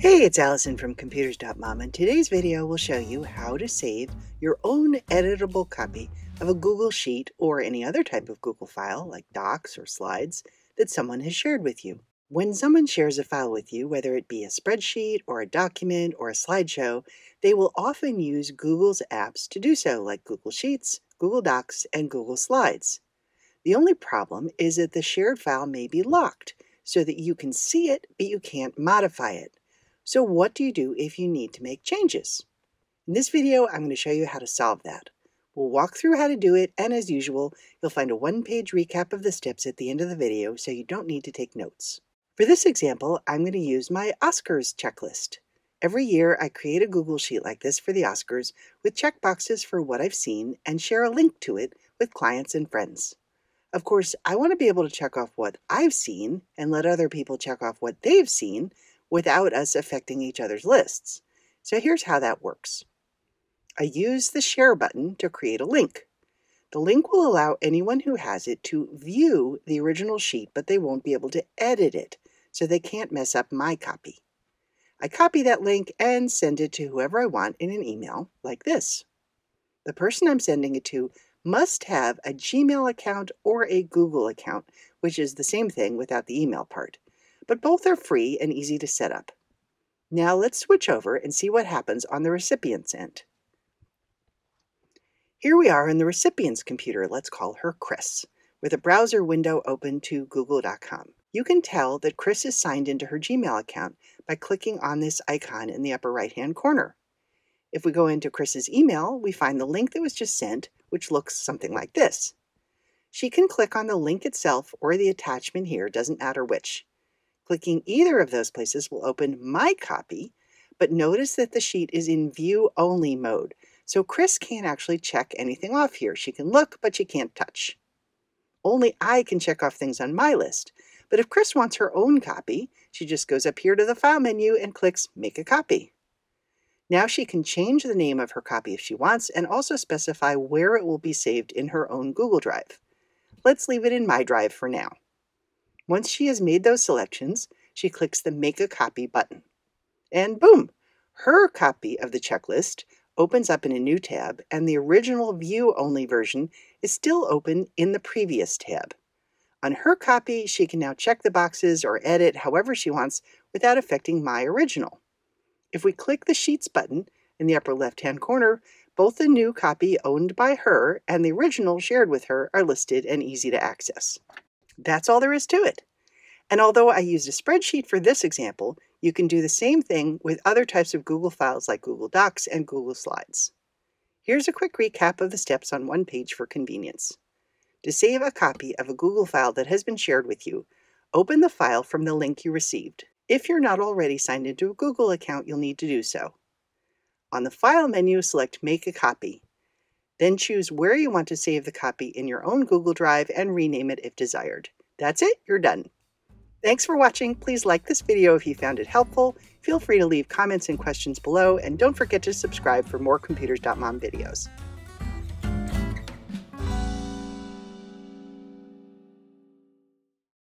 Hey, it's Allison from Computers.mom, and today's video will show you how to save your own editable copy of a Google Sheet or any other type of Google file like Docs or Slides that someone has shared with you. When someone shares a file with you, whether it be a spreadsheet or a document or a slideshow, they will often use Google's apps to do so, like Google Sheets, Google Docs, and Google Slides. The only problem is that the shared file may be locked so that you can see it, but you can't modify it. So what do you do if you need to make changes? In this video, I'm going to show you how to solve that. We'll walk through how to do it, and as usual, you'll find a one-page recap of the steps at the end of the video, so you don't need to take notes. For this example, I'm going to use my Oscars checklist. Every year, I create a Google Sheet like this for the Oscars with checkboxes for what I've seen and share a link to it with clients and friends. Of course, I want to be able to check off what I've seen and let other people check off what they've seen without us affecting each other's lists. So here's how that works. I use the share button to create a link. The link will allow anyone who has it to view the original sheet, but they won't be able to edit it, so they can't mess up my copy. I copy that link and send it to whoever I want in an email like this. The person I'm sending it to must have a Gmail account or a Google account, which is the same thing without the email part. But both are free and easy to set up. Now let's switch over and see what happens on the recipient's end. Here we are in the recipient's computer, let's call her Chris, with a browser window open to google.com. You can tell that Chris is signed into her Gmail account by clicking on this icon in the upper right-hand corner. If we go into Chris's email, we find the link that was just sent, which looks something like this. She can click on the link itself or the attachment here, doesn't matter which. Clicking either of those places will open my copy, but notice that the sheet is in view-only mode, so Chris can't actually check anything off here. She can look, but she can't touch. Only I can check off things on my list, but if Chris wants her own copy, she just goes up here to the File menu and clicks Make a Copy. Now she can change the name of her copy if she wants and also specify where it will be saved in her own Google Drive. Let's leave it in my drive for now. Once she has made those selections, she clicks the Make a Copy button. And boom! Her copy of the checklist opens up in a new tab, and the original view-only version is still open in the previous tab. On her copy, she can now check the boxes or edit however she wants without affecting my original. If we click the Sheets button in the upper left-hand corner, both the new copy owned by her and the original shared with her are listed and easy to access. That's all there is to it. And although I used a spreadsheet for this example, you can do the same thing with other types of Google files like Google Docs and Google Slides. Here's a quick recap of the steps on one page for convenience. To save a copy of a Google file that has been shared with you, open the file from the link you received. If you're not already signed into a Google account, you'll need to do so. On the File menu, select Make a Copy. Then choose where you want to save the copy in your own Google Drive and rename it if desired. That's it, you're done. Thanks for watching. Please like this video if you found it helpful. Feel free to leave comments and questions below, and don't forget to subscribe for more Computers.mom videos.